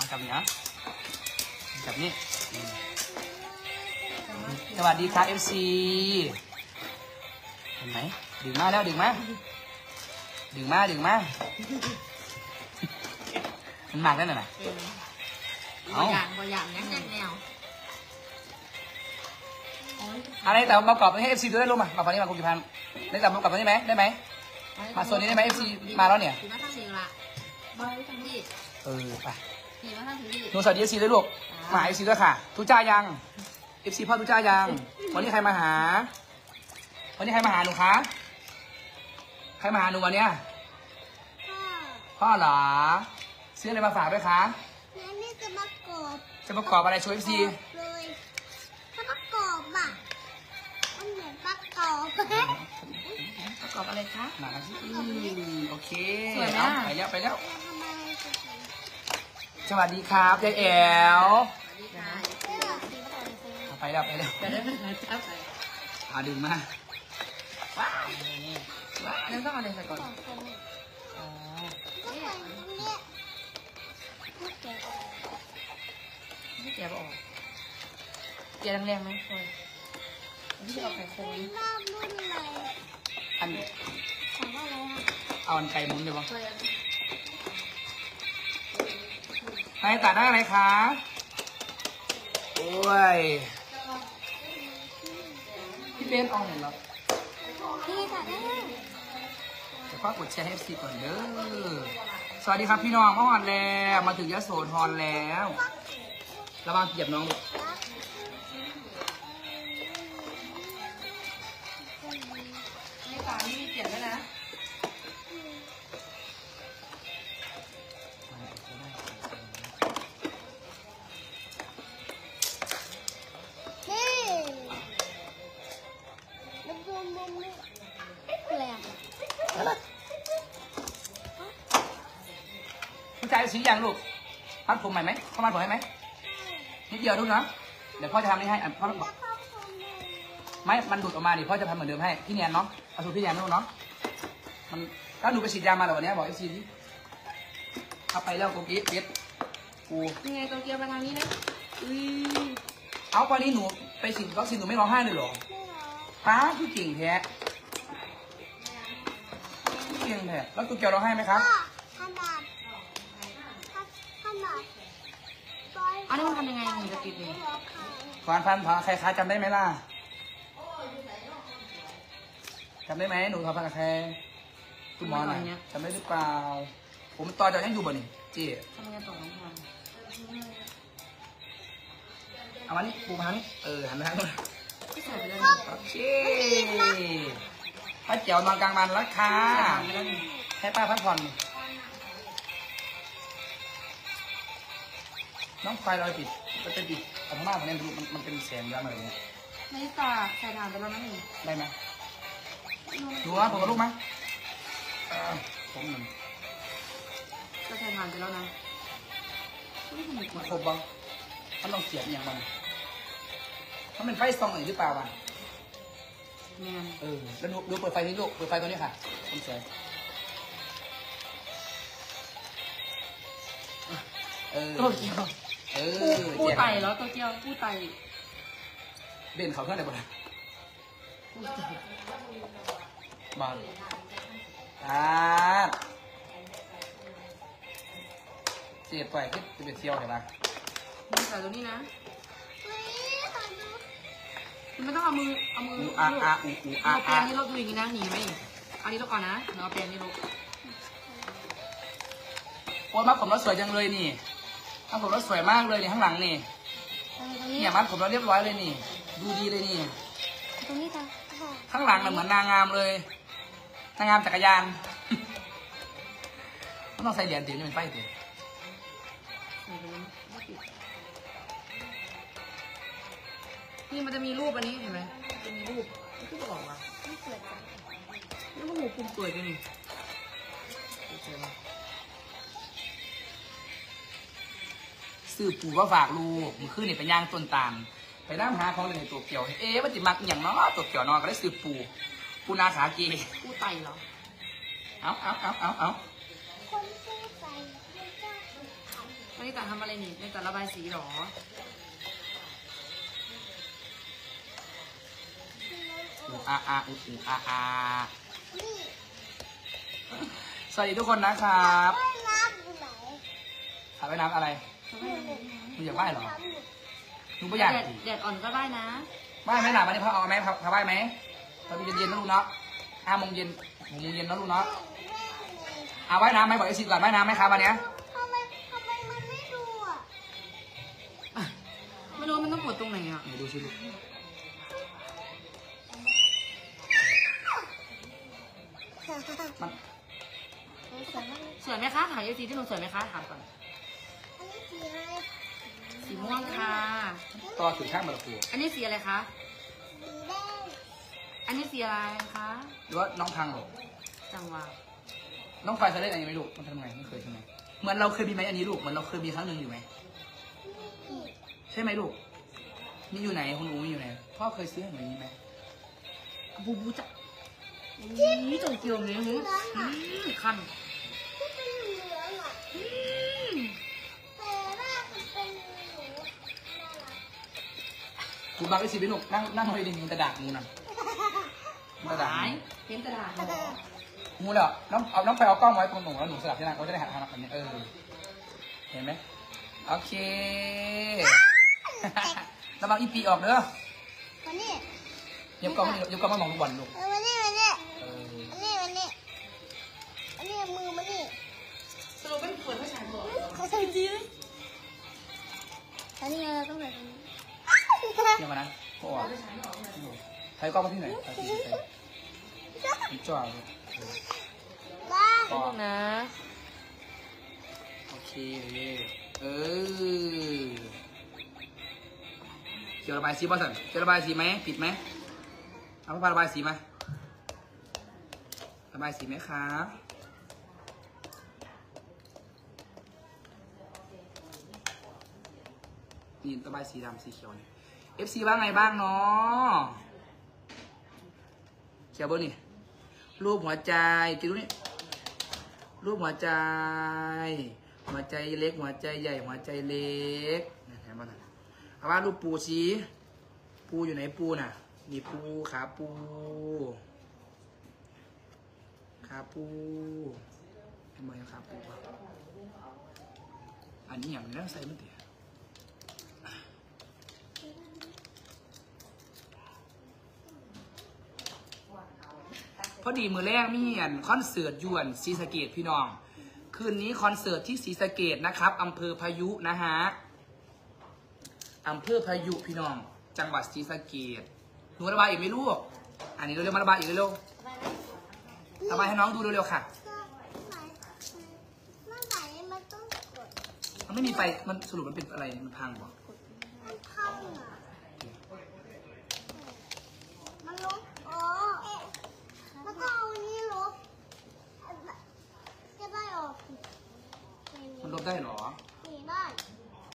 จับนี่นะจับนี่สวัสดีครับ FC เห็นไหมดึงมาแล้วดึงมาดึงมาดึงมามันมากแล้วน่ะบ่อย่างแนวอะไรแต่มากรอบให้ FC ดูได้รู้มาฝั่งนี้มาคุณกิพันธ์ได้แต่มากรอบตรงนี้ไหมได้ไหมมาโซนนี้ได้ไหม FC มาแล้วเนี่ยมาทางนี้ละมาทางนี้ไปนี่มาทางนี้หนูสวัสดี FC ด้วยลูกมา FC ด้วยค่ะทุจ้ายัง FC พ่อทุจ้ายังวันนี้ใครมาหาวันนี้ใครมาหาหนูคะใครมาหาหนูวันเนี้ยพ่อเหรอซื้ออะไรมาฝากด้วยคะนี่จะประกอบอะไรช่วย FC เลยถ้าประกอบอ่ะมันเหมือนประกอบประกอบอะไรคะหนาสิโอเคสวยนะไปแล้วสวัสดีครับยายแอ๋วไปแล้วดึงมานั่นต้องเอาอะไรใส่ก่อนไม่แกะออกแกะแรงๆไหมคอยที่จะเอาไข่โค้งอันเอาอันไก่มุนเดี๋ยวบอกนายตัดได้อะไรคะโอ้ยพี่เบนเอาเห็นแล้วพี่ตัดได้เดี๋ยวพ่อกดแชร์ให้ซีก่อนเด้อสวัสดีครับพี่น้องมาฮอนแล้วมาถึงยโสธรแล้วระวังเหยียบน้องลูกในป่านี่มีเขียนด้วยนะผู้ชายสีอย่างลูกพัดผมใหม่ไหมเข้ามาผมให้ไหมนิดเดียวลูกนะเดี๋ยวพ่อจะทำนี่ให้พ่อบอกไม่มันดูดออกมาดิพ่อจะทำเหมือนเดิมให้พี่เนียนเนาะเอาสูตรพี่เนียนลูกเนาะมันถ้าหนูไปฉีดยามาแล้ววันนี้บอกFCดิเอาไปแล้วโกกี้เย็ดกูยังไงตัวเกียวไปทางนี้นะเอาวันนี้หนูไปฉีดวัคซีนหนูไม่ร้องไห้เลยหรอป้าพี่เก่งแท้พี่เก่งแท้แล้วตัวเกียวร้องไห้ไหมครับขนาดอันนี้มันทำยังไงถึงจะติดเลยพันใครจำได้ไหมล่ะจำได้ไหมหนูทำพันกับใครคุณหมอหน่อยจำได้หรือเปล่าผมต่อจากยังอยู่บ่นี่จีทำยังไงต่อน้องพันเอามานี่ปูมานี่หันไปทางนู้นที่ใส่ไปแล้วโอเคป้าเจียวนอนกลางวันแล้วค่ะให้ป้าพักผ่อนน้องไฟเราปิดก็จะปิดอัตโนมัติของเนี่ยมันเป็นแสงย้อนอะไรเงี้ยไม่ตาใส่ถ่านไปแล้วนะนี่ได้ไหมดูว่าผมกับลูกไหมผมหนึ่งก็ใส่ถ่านไปแล้วนะมันครบบ้างมันต้องเสียบอย่างบ้างมันเป็นไฟซองหรือเปล่าบ้างแม่แล้วดูเปิดไฟนี้ลูกเปิดไฟตัวนี้ค่ะผมสวยตัวเกียวพูดไตแล้วตัวเกียวพูดไตเบนเขาเท่าไหร่บ้างบางเสียบไปขึ้นจะเป็นเที่ยวเห็นไหมมึงใส่ตัวนี้นะคุณไม่ต้องเอามือเอาแปรงนี่ลบดูอย่างนี้นะหนีไหมอันนี้ลบก่อนนะเอาแปรงนี่ลบโอ้ยมัดผมแล้วสวยจังเลยนี่มัดผมแล้วสวยมากเลยนี่ข้างหลังนี่เนี่ยมัดผมแล้วเรียบร้อยเลยนี่ดูดีเลยนี่ตรงนี้ค่ะข้างหลังน่ะเหมือนนางงามเลยนางงามจักรยานต้องใส่เหรียญติ๋วนี่เป็นไฟติ๋วนี่มันจะมีรูปอันนี้เห็นไหมจะมีรูปที่จะออกมาไม่เปิดนี่ก็หูคุมเปิดกันนี่ซื้อปูก็ฝากลูกมันขึ้นนี่เป็นย่างต้นตาลไปนั่งหาของในตัวเกี่ยวมันจะมักอย่างน้อตัวเกี่ยวนอนก็ได้ซื้อปูนาขากีปูไตเหรอเอาคนซื้อไก่อันนี้นี่แต่ทำอะไรนี่ในแต่ระบายสีหรอนี่สวัสดีทุกคนนะครับว่ายน้ำอยู่ไหนถ่ายว่ายน้ำอะไรหนูอยากว่ายเหรอหนูไม่อยากแดดอ่อนก็ได้นะว่ายไหมหนาวันนี้พ่อเอาไหมพาว่ายไหมตอนเย็นๆนะลูกเนาะ5 โมงเย็น6 โมงเย็นนะลูกเนาะเอาว่ายน้ำไหมบอกไอซีก่อนว่ายน้ำไหมครับวันเนี้ยทำไมมันไม่ดูอ่ะไม่รู้มันต้องกดตรงไหนอ่ะเดี๋ยวดูสิลูกมันสวยไหมคะถามยูซีที่หนูสวยไหมคะถามก่อนอันนี้สีอะไรสีม่วงค่ะต่อถึงข้างมาละครูอันนี้สีอะไรคะสีแดงอันนี้สีอะไรคะหรือว่าน้องพังเหรอจังหวะน้องไฟจะเล่นอันนี้ไหมลูกมันทำไงไม่เคยใช่ไหมเหมือนเราเคยมีไหมอันนี้ลูกเหมือนเราเคยมีครั้งหนึ่งอยู่ไหมนี่ใช่ไหมลูกมีอยู่ไหนคุณหนูมีอยู่ไหนพ่อเคยซื้อให้หนูอย่างนี้ไหมบูบูจะนี่จงเกียวเลยหูคันที่เป็นเหลืองอ่ะแต่ว่ามันเป็นหนูน่ารักคุณบางไอซีเป็นลูกนั่งเลยดิมันกระดาษงูน่ะมันกระดาษหายเพ้นกระดาษงูเลยน้องไปเอากล้องไว้ตรงหนูแล้วหนูสลับที่นั่งเขาจะได้หันทางแบบนี้เห็นไหมโอเคระวังอีปีออกเด้อวันนี้เย็บกล้องมามองลูกบอลลูกวันนี้เอออันนี้มือมันนี่สรุปเป็นเปิดไม่ใช่หรอเขาทำดีเลยอันนี้เราต้องแบบนี้เที่ยวมานะก็ออกใช้กล้องมาที่ไหนใช้ที่ไหนจ่อเลยบ้าก็นะโอเคเออเกี่ยวระบายสีบอสันเกี่ยวระบายสีไหมปิดไหมเอาผ้าระบายสีมาระบายสีไหมครับนี่ระบายสีดำสีเขียวเนี่ย FC ว่าไงบ้างเนาะเขียวบนนี่รูปหัวใจกินดูนี่รูปหัวใจหัวใจเล็กหัวใจใหญ่หัวใจเล็กเห็นป่ะนะเอาว่ารูปปูชี้ปูอยู่ไหนปูน่ะนี่ปูขาปูขาปูทำไมขาปูวะอันนี้อย่างนี้แล้วใส่มันเถอะพอดีมือแรกมีคอนเสิร์ตยวนศรีสะเกษพี่น้องคืนนี้คอนเสิร์ตที่ศรีสะเกษนะครับอำเภอพายุนะฮะอำเภอพายุพี่น้องจังหวัดศรีสะเกษหนูระบายอีกไหมลูกอันนี้เร็วๆมาระบายอีกเร็วๆระบายให้น้องดูเร็วๆค่ะเมื่อไหร่มันต้องกดมันไม่มีไฟมันสรุปมันเป็นอะไรมันพังเหรอมันพังอ่ะมันลบอ๋อแล้วก็เอาอันนี้ลบจะได้ออกมันลบได้เหรอไ